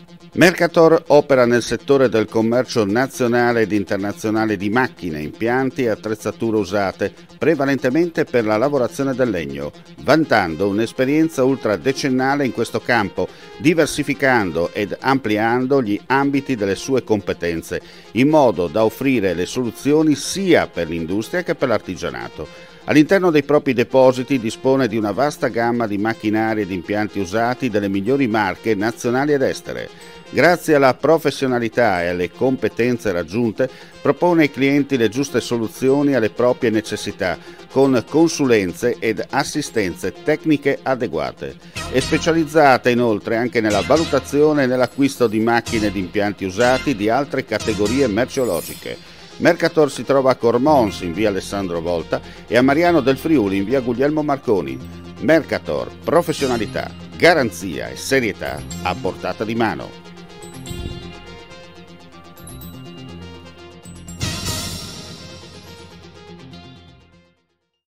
Mercator opera nel settore del commercio nazionale ed internazionale di macchine, impianti e attrezzature usate, prevalentemente per la lavorazione del legno, vantando un'esperienza ultradecennale in questo campo, diversificando ed ampliando gli ambiti delle sue competenze, in modo da offrire le soluzioni sia per l'industria che per l'artigianato. All'interno dei propri depositi dispone di una vasta gamma di macchinari ed impianti usati delle migliori marche nazionali ed estere. Grazie alla professionalità e alle competenze raggiunte, propone ai clienti le giuste soluzioni alle proprie necessità, con consulenze ed assistenze tecniche adeguate. È specializzata inoltre anche nella valutazione e nell'acquisto di macchine ed impianti usati di altre categorie merceologiche. Mercator si trova a Cormons in via Alessandro Volta e a Mariano del Friuli in via Guglielmo Marconi. Mercator, professionalità, garanzia e serietà a portata di mano.